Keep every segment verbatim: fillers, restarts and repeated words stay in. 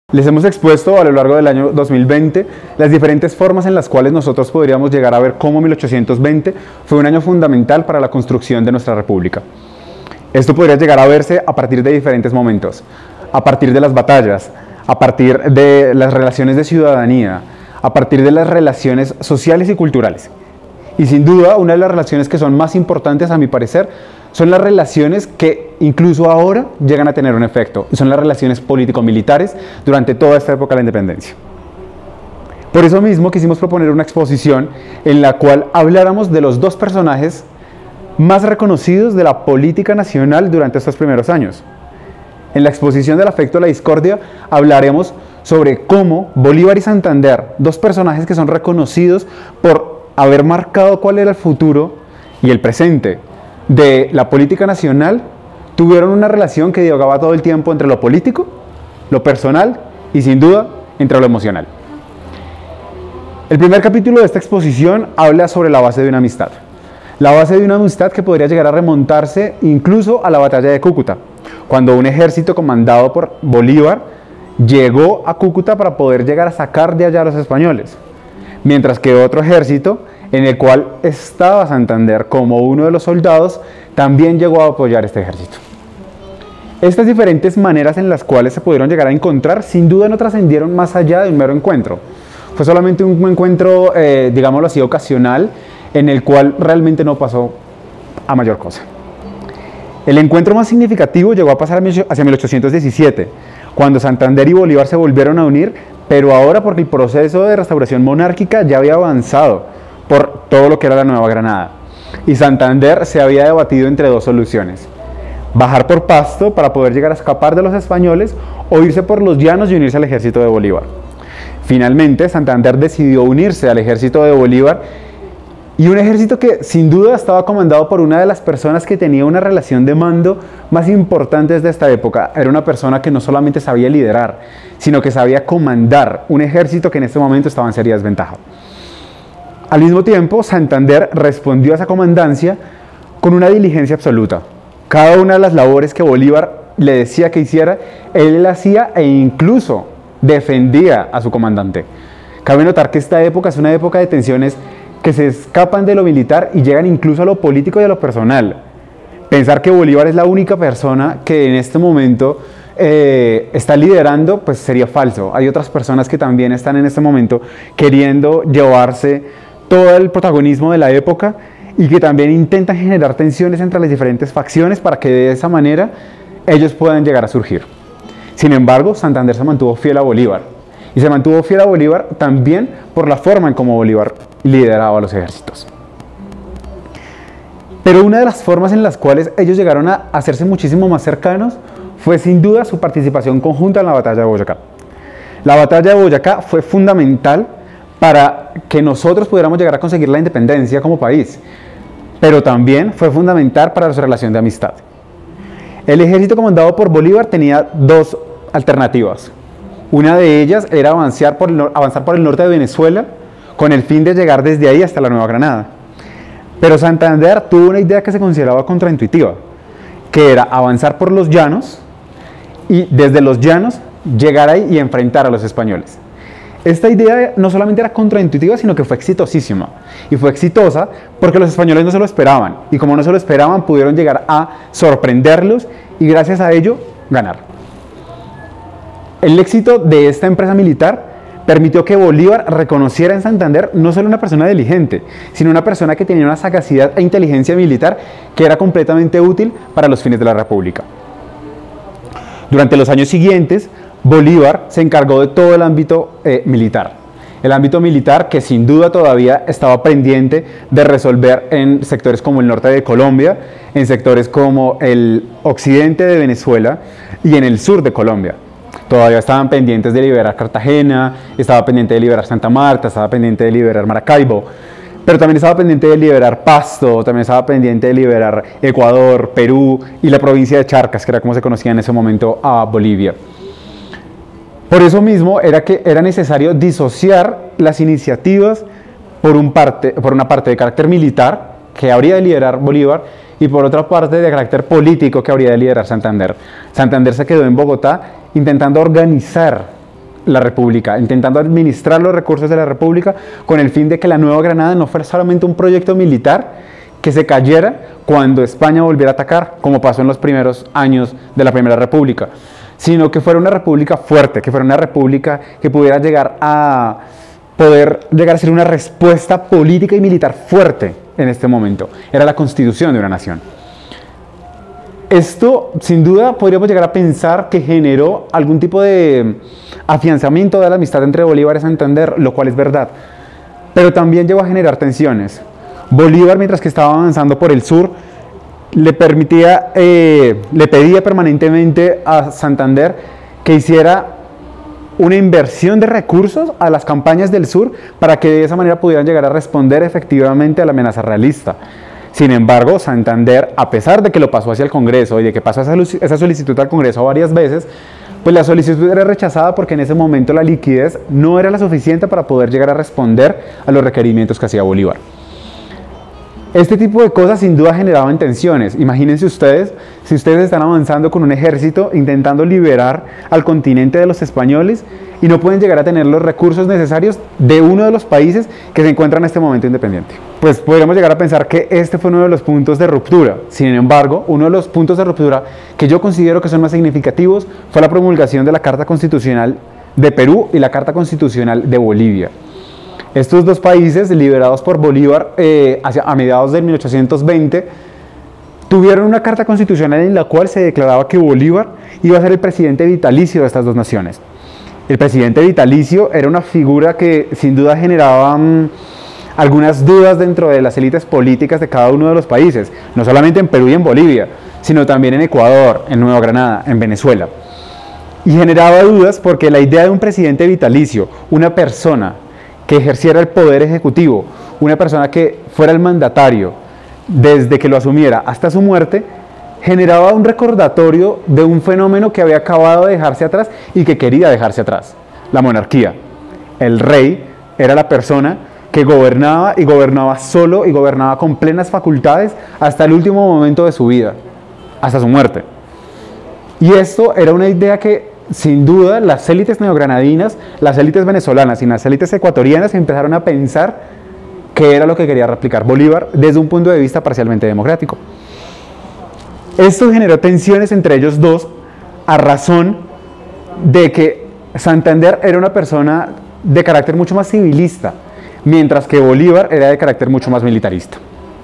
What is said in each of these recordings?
Les hemos expuesto a lo largo del año dos mil veinte las diferentes formas en las cuales nosotros podríamos llegar a ver cómo mil ochocientos veinte fue un año fundamental para la construcción de nuestra república. Esto podría llegar a verse a partir de diferentes momentos, a partir de las batallas, a partir de las relaciones de ciudadanía, a partir de las relaciones sociales y culturales. Y sin duda, una de las relaciones que son más importantes a mi parecer son las relaciones que incluso ahora llegan a tener un efecto, y son las relaciones político-militares durante toda esta época de la independencia. Por eso mismo quisimos proponer una exposición en la cual habláramos de los dos personajes más reconocidos de la política nacional durante estos primeros años. En la exposición del afecto a la discordia hablaremos sobre cómo Bolívar y Santander, dos personajes que son reconocidos por haber marcado cuál era el futuro y el presente de la política nacional, tuvieron una relación que dialogaba todo el tiempo entre lo político, lo personal y sin duda entre lo emocional. El primer capítulo de esta exposición habla sobre la base de una amistad. La base de una amistad que podría llegar a remontarse incluso a la batalla de Cúcuta, cuando un ejército comandado por Bolívar llegó a Cúcuta para poder llegar a sacar de allá a los españoles, mientras que otro ejército, en el cual estaba Santander como uno de los soldados, también llegó a apoyar este ejército. Estas diferentes maneras en las cuales se pudieron llegar a encontrar, sin duda no trascendieron más allá de un mero encuentro. Fue solamente un encuentro, eh, digámoslo así, ocasional, en el cual realmente no pasó a mayor cosa. El encuentro más significativo llegó a pasar hacia mil ochocientos diecisiete, cuando Santander y Bolívar se volvieron a unir, pero ahora porque el proceso de restauración monárquica ya había avanzado por todo lo que era la Nueva Granada, y Santander se había debatido entre dos soluciones: bajar por Pasto para poder llegar a escapar de los españoles, o irse por los llanos y unirse al ejército de Bolívar. Finalmente Santander decidió unirse al ejército de Bolívar, y un ejército que sin duda estaba comandado por una de las personas que tenía una relación de mando más importantes de esta época. Era una persona que no solamente sabía liderar, sino que sabía comandar un ejército que en este momento estaba en seria desventaja. Al mismo tiempo, Santander respondió a esa comandancia con una diligencia absoluta. Cada una de las labores que Bolívar le decía que hiciera, él la hacía e incluso defendía a su comandante. Cabe notar que esta época es una época de tensiones que se escapan de lo militar y llegan incluso a lo político y a lo personal. Pensar que Bolívar es la única persona que en este momento eh, está liderando, pues sería falso. Hay otras personas que también están en este momento queriendo llevarse todo el protagonismo de la época y que también intentan generar tensiones entre las diferentes facciones para que de esa manera ellos puedan llegar a surgir. Sin embargo, Santander se mantuvo fiel a Bolívar, y se mantuvo fiel a Bolívar también por la forma en cómo Bolívar lideraba a los ejércitos. Pero una de las formas en las cuales ellos llegaron a hacerse muchísimo más cercanos fue sin duda su participación conjunta en la batalla de Boyacá. La batalla de Boyacá fue fundamental para que nosotros pudiéramos llegar a conseguir la independencia como país, pero también fue fundamental para su relación de amistad. El ejército comandado por Bolívar tenía dos alternativas. Una de ellas era avanzar por, el, avanzar por el norte de Venezuela con el fin de llegar desde ahí hasta la Nueva Granada. Pero Santander tuvo una idea que se consideraba contraintuitiva, que era avanzar por los llanos y desde los llanos llegar ahí y enfrentar a los españoles. Esta idea no solamente era contraintuitiva, sino que fue exitosísima. Y fue exitosa porque los españoles no se lo esperaban. Y como no se lo esperaban, pudieron llegar a sorprenderlos y gracias a ello ganar. El éxito de esta empresa militar permitió que Bolívar reconociera en Santander no solo una persona diligente, sino una persona que tenía una sagacidad e inteligencia militar que era completamente útil para los fines de la República. Durante los años siguientes, Bolívar se encargó de todo el ámbito eh, militar. El ámbito militar que sin duda todavía estaba pendiente de resolver en sectores como el norte de Colombia, en sectores como el occidente de Venezuela y en el sur de Colombia. Todavía estaban pendientes de liberar Cartagena, estaba pendiente de liberar Santa Marta, estaba pendiente de liberar Maracaibo, pero también estaba pendiente de liberar Pasto, también estaba pendiente de liberar Ecuador, Perú y la provincia de Charcas, que era como se conocía en ese momento a Bolivia. Por eso mismo era que era necesario disociar las iniciativas por, un parte, por una parte de carácter militar, que habría de liderar Bolívar, y por otra parte de carácter político que habría de liderar Santander. Santander se quedó en Bogotá intentando organizar la República, intentando administrar los recursos de la República con el fin de que la Nueva Granada no fuera solamente un proyecto militar que se cayera cuando España volviera a atacar, como pasó en los primeros años de la Primera República, sino que fuera una república fuerte, que fuera una república que pudiera llegar a poder llegar a ser una respuesta política y militar fuerte en este momento. Era la constitución de una nación. Esto, sin duda, podríamos llegar a pensar que generó algún tipo de afianzamiento de la amistad entre Bolívar y Santander, lo cual es verdad, pero también llegó a generar tensiones. Bolívar, mientras que estaba avanzando por el sur, le permitía, eh, le pedía permanentemente a Santander que hiciera una inversión de recursos a las campañas del sur para que de esa manera pudieran llegar a responder efectivamente a la amenaza realista. Sin embargo, Santander, a pesar de que lo pasó hacia el Congreso y de que pasó esa solicitud al Congreso varias veces, pues la solicitud era rechazada porque en ese momento la liquidez no era la suficiente para poder llegar a responder a los requerimientos que hacía Bolívar. Este tipo de cosas sin duda generaban tensiones. Imagínense ustedes, si ustedes están avanzando con un ejército intentando liberar al continente de los españoles y no pueden llegar a tener los recursos necesarios de uno de los países que se encuentran en este momento independiente. Pues podríamos llegar a pensar que este fue uno de los puntos de ruptura. Sin embargo, uno de los puntos de ruptura que yo considero que son más significativos fue la promulgación de la Carta Constitucional de Perú y la Carta Constitucional de Bolivia. Estos dos países, liderados por Bolívar eh, hacia, a mediados de mil ochocientos veinte, tuvieron una carta constitucional en la cual se declaraba que Bolívar iba a ser el presidente vitalicio de estas dos naciones. El presidente vitalicio era una figura que sin duda generaba um, algunas dudas dentro de las élites políticas de cada uno de los países, no solamente en Perú y en Bolivia, sino también en Ecuador, en Nueva Granada, en Venezuela. Y generaba dudas porque la idea de un presidente vitalicio, una persona que ejerciera el poder ejecutivo, una persona que fuera el mandatario desde que lo asumiera hasta su muerte, generaba un recordatorio de un fenómeno que había acabado de dejarse atrás y que quería dejarse atrás: la monarquía. El rey era la persona que gobernaba y gobernaba solo y gobernaba con plenas facultades hasta el último momento de su vida, hasta su muerte. Y esto era una idea que sin duda las élites neogranadinas, las élites venezolanas y las élites ecuatorianas empezaron a pensar que era lo que quería replicar Bolívar desde un punto de vista parcialmente democrático. Esto generó tensiones entre ellos dos a razón de que Santander era una persona de carácter mucho más civilista, mientras que Bolívar era de carácter mucho más militarista.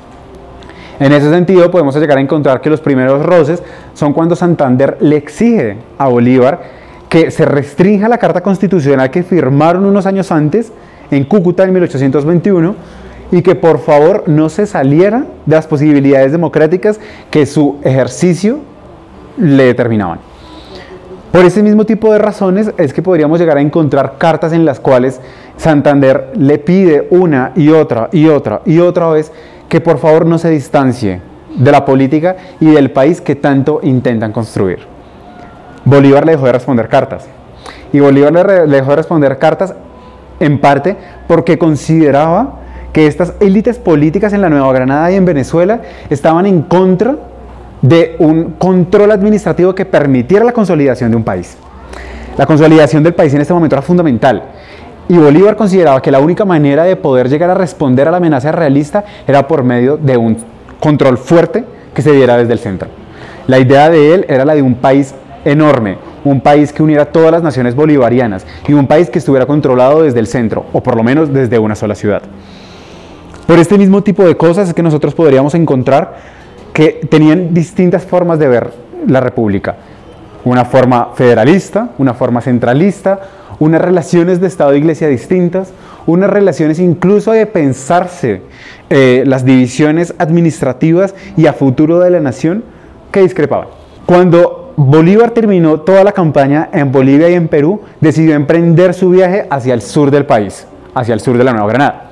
En ese sentido podemos llegar a encontrar que los primeros roces son cuando Santander le exige a Bolívar que se restrinja la Carta Constitucional que firmaron unos años antes en Cúcuta en mil ochocientos veintiuno y que por favor no se saliera de las posibilidades democráticas que su ejercicio le determinaban. Por ese mismo tipo de razones es que podríamos llegar a encontrar cartas en las cuales Santander le pide una y otra y otra y otra vez que por favor no se distancie de la política y del país que tanto intentan construir. Bolívar le dejó de responder cartas. Y Bolívar le, re, le dejó de responder cartas en parte porque consideraba que estas élites políticas en la Nueva Granada y en Venezuela estaban en contra de un control administrativo que permitiera la consolidación de un país. La consolidación del país en este momento era fundamental. Y Bolívar consideraba que la única manera de poder llegar a responder a la amenaza realista era por medio de un control fuerte que se diera desde el centro. La idea de él era la de un país enorme, un país que uniera todas las naciones bolivarianas y un país que estuviera controlado desde el centro, o por lo menos desde una sola ciudad. Por este mismo tipo de cosas es que nosotros podríamos encontrar que tenían distintas formas de ver la república. Una forma federalista, una forma centralista, unas relaciones de Estado e Iglesia distintas, unas relaciones incluso de pensarse eh, las divisiones administrativas y a futuro de la nación que discrepaban. Cuando Bolívar terminó toda la campaña en Bolivia y en Perú, decidió emprender su viaje hacia el sur del país, hacia el sur de la Nueva Granada.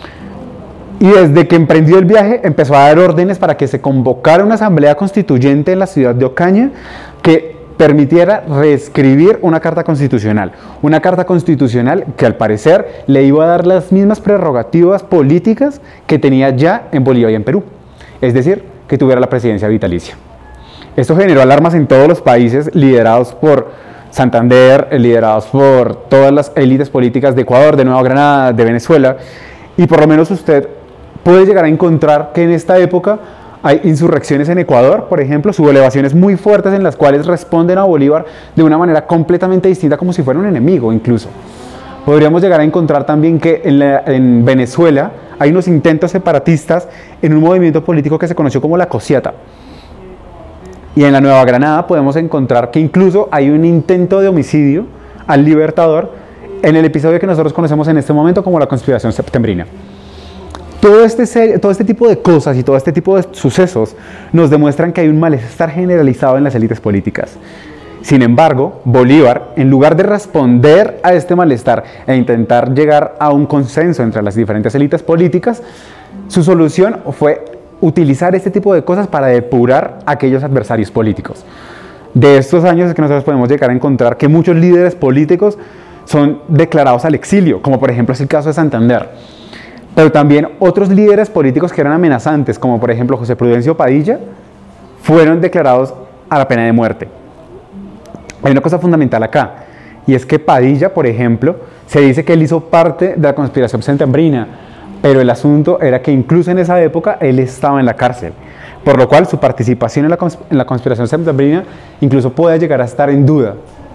Y desde que emprendió el viaje empezó a dar órdenes para que se convocara una asamblea constituyente en la ciudad de Ocaña que permitiera reescribir una carta constitucional, una carta constitucional que al parecer le iba a dar las mismas prerrogativas políticas que tenía ya en Bolivia y en Perú, es decir, que tuviera la presidencia vitalicia. Esto generó alarmas en todos los países liderados por Santander, liderados por todas las élites políticas de Ecuador, de Nueva Granada, de Venezuela, y por lo menos usted puede llegar a encontrar que en esta época hay insurrecciones en Ecuador, por ejemplo, sublevaciones muy fuertes en las cuales responden a Bolívar de una manera completamente distinta, como si fuera un enemigo incluso. Podríamos llegar a encontrar también que en, la, en Venezuela hay unos intentos separatistas en un movimiento político que se conoció como la Cociata. Y en la Nueva Granada podemos encontrar que incluso hay un intento de homicidio al Libertador en el episodio que nosotros conocemos en este momento como la conspiración septembrina. Todo este, todo este tipo de cosas y todo este tipo de sucesos nos demuestran que hay un malestar generalizado en las élites políticas. Sin embargo, Bolívar, en lugar de responder a este malestar e intentar llegar a un consenso entre las diferentes élites políticas, su solución fue utilizar este tipo de cosas para depurar a aquellos adversarios políticos. De estos años es que nosotros podemos llegar a encontrar que muchos líderes políticos son declarados al exilio, como por ejemplo es el caso de Santander. Pero también otros líderes políticos que eran amenazantes, como por ejemplo José Prudencio Padilla, fueron declarados a la pena de muerte. Hay una cosa fundamental acá, y es que Padilla, por ejemplo, se dice que él hizo parte de la conspiración septembrina, pero el asunto era que incluso en esa época él estaba en la cárcel, por lo cual su participación en la, consp en la conspiración septembrina incluso puede llegar a estar en duda.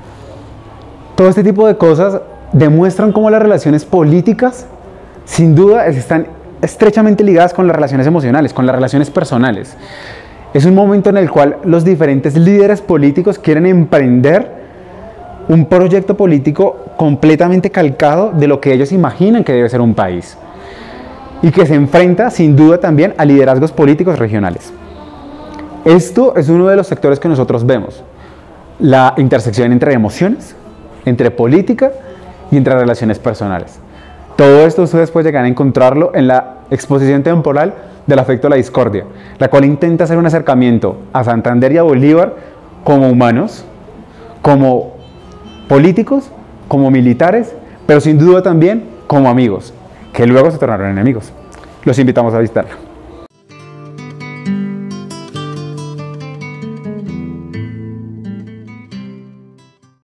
Todo este tipo de cosas demuestran cómo las relaciones políticas, sin duda, están estrechamente ligadas con las relaciones emocionales, con las relaciones personales. Es un momento en el cual los diferentes líderes políticos quieren emprender un proyecto político completamente calcado de lo que ellos imaginan que debe ser un país, y que se enfrenta sin duda también a liderazgos políticos regionales. Esto es uno de los sectores que nosotros vemos, la intersección entre emociones, entre política y entre relaciones personales. Todo esto ustedes pueden llegar a encontrarlo en la exposición temporal del afecto a la discordia, la cual intenta hacer un acercamiento a Santander y a Bolívar como humanos, como políticos, como militares, pero sin duda también como amigos, que luego se tornaron enemigos. Los invitamos a visitarlo.